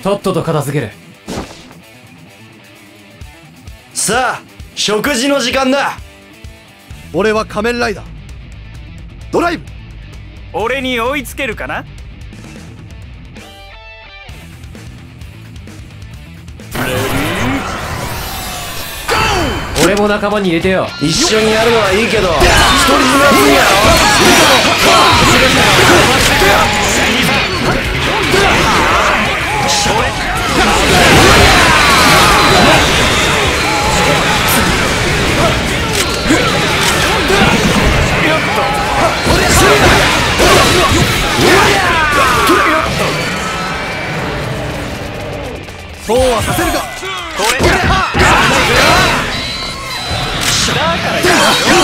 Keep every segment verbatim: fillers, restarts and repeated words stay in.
とっとと片付ける。 さあ食事の時間だ。 俺は仮面ライダードライブ。 俺に追いつけるかな。 俺も仲間に入れてよ。 一緒にやるのはいいけど一人ずつやるんやろ。 そうはさせるか。 これだからよ。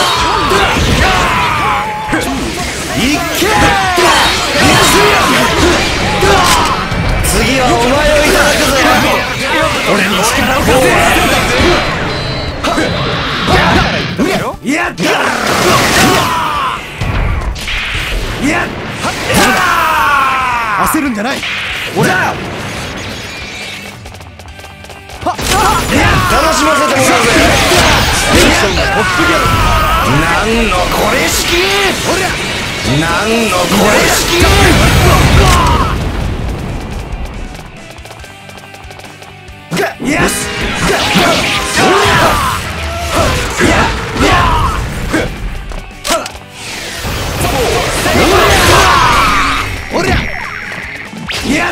いけ次はお前をいただくぞ。俺の力を貸せ。やったやった焦るんじゃない。俺だ。 楽しませてもらうぜ。なんのこれ式。なんのこれ式。よし。おりゃ。やっ。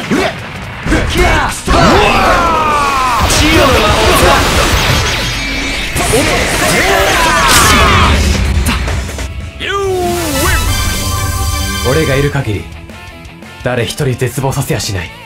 俺がいる限り誰一人絶望させやしない。